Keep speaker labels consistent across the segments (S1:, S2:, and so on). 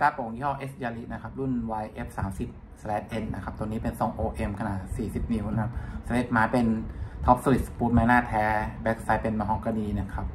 S1: าร์โปร่งยี่ห้อ S Yaris นะครับรุ่น YF30/N นะครับตัวนี้เป็นทรง OM ขนาด40นิ้วนะครับสเปคไม้เป็นท็อปสลิดสปูตไม้หน้าแท้แบ็กไซด์เป็นมะฮอกกานีนะครับ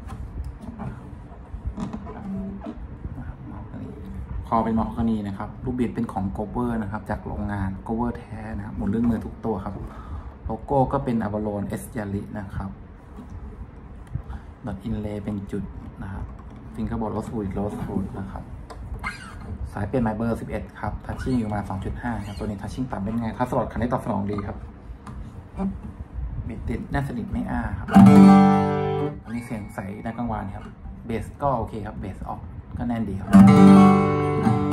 S1: คอเป็นมะฮอกกานีนะครับลูกบิดเป็นของโกเวอร์นะครับจากโรงงานโกเวอร์แท้นะครับหมุนเรื่องมือทุกตัวครับโลโก้ก็เป็นอ v าโลน S Yaris นะครับดอทอินเลย์เป็นจุดนะครับฟิงเกอร์บอร์ดโรสฟูดนะครับสายเปลี่ยนไมเบอร์ 11 ครับทัชชิ่งอยู่มา 2.5 ครับตัวนี้ทัชชิ่งต่ำเป็นไงทัชสลอดคันนี้ตอบสนองดีครับบิดติดแน่นสนิทไม่อ้าครับอันนี้เสียงใสในกลางวันครับเบสก็โอเคครับเบสออกก็แน่นดีครับ